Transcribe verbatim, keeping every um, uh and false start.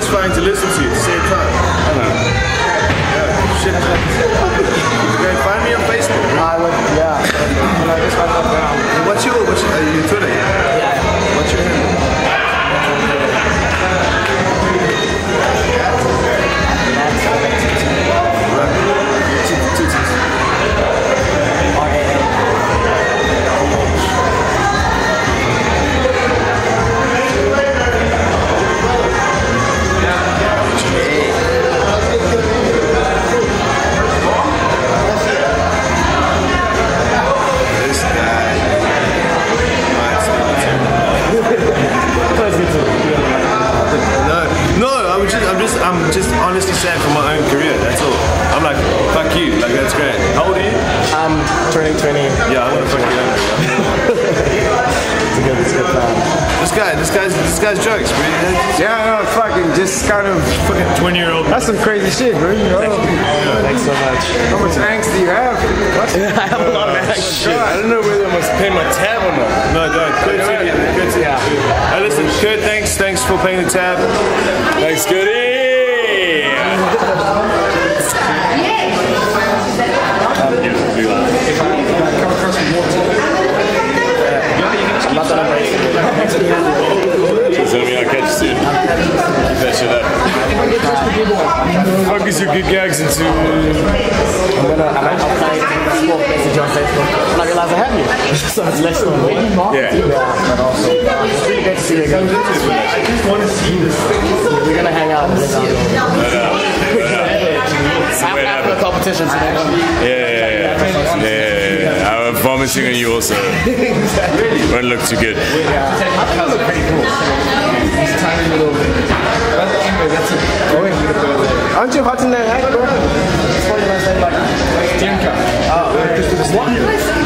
satisfying to listen to at the same time. I know. Yeah, shit. Okay, find me on Facebook. I would, yeah. When I just got that down. What's your, what's your, uh, your Twitter? Yeah. Yeah. What's your handle? I'm just honestly sad for my own career, that's all. I'm like, fuck you, like that's great. How old are you? I'm turning twenty. Yeah, I want to fuck you over. It's a good, it's a good plan. This guy, this guy's, this guy's jokes, bro. Yeah, no, fucking just kind of Fucking twenty year old. That's some crazy shit, bro. You know? Thanks so much. How much angst do you have? I have a lot of angst. Shit, I don't know whether I must pay my tab or not. No, don't. Kurt, Kurt, Yeah. Hey, listen, Kurt, thanks, thanks for paying the tab. Thanks, Kurtie. So I'll catch you soon. Keep that shit up. Focus your good gags into. I'm gonna, I'm gonna apply sport message on Facebook. And I realize I have you. So it's less than me. Yeah. Yeah, but also, it's really good to see you again. I just want to see this. We're gonna hang out. We're gonna after the competition, so they know. Yeah, yeah, yeah. yeah. I'm vomiting on you also. Really? Won't look too good. Yeah. I think it looks pretty cool. These tiny little. That's it. Aren't you hot in that hat, bro? That's what you want to say, like, Jim Cup. Oh, what?